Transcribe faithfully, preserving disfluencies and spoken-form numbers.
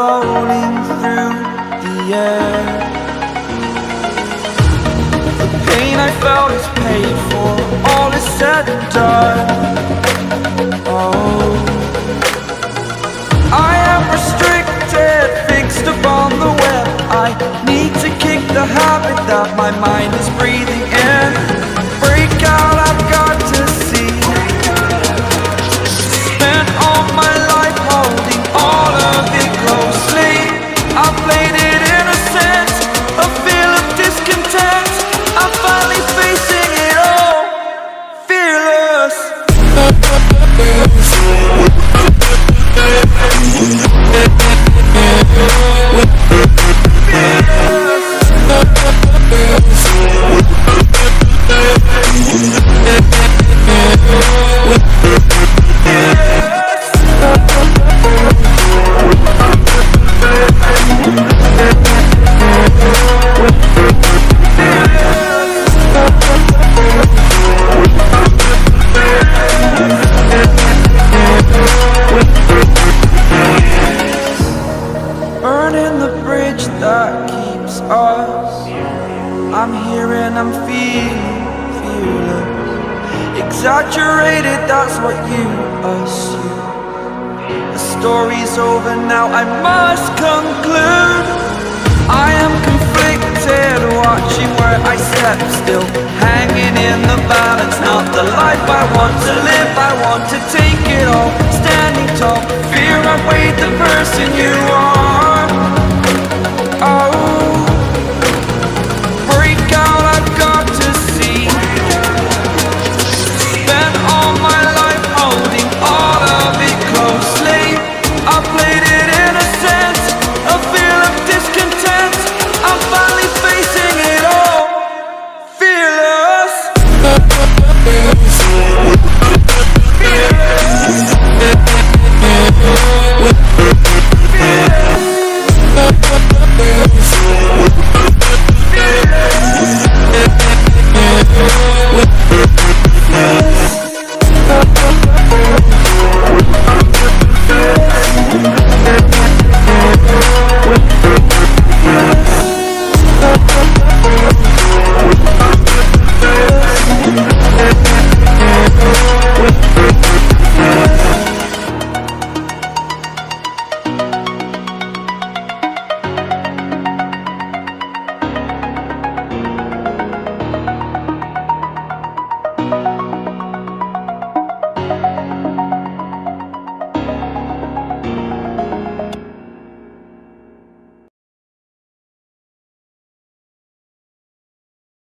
rolling through the air. The pain I felt is paid for, all is said and done. Oh, I am restricted, fixed upon the web. I need to kick the habit that my mind is breathing in. Break out, I've got to see. Spent all my life holding all of it closely. I played it innocent, a feel of discontent. I'm finally facing it all, fearless. Burning the bridge that keeps us. I'm here and I'm feeling fearless. Exaggerated, that's what you assume. The story's over now, I must conclude. I am conflicted, watching where I step still, hanging in the balance. Not the life I want to live, I want to take it all. Standing tall, fear I weighed the person you are.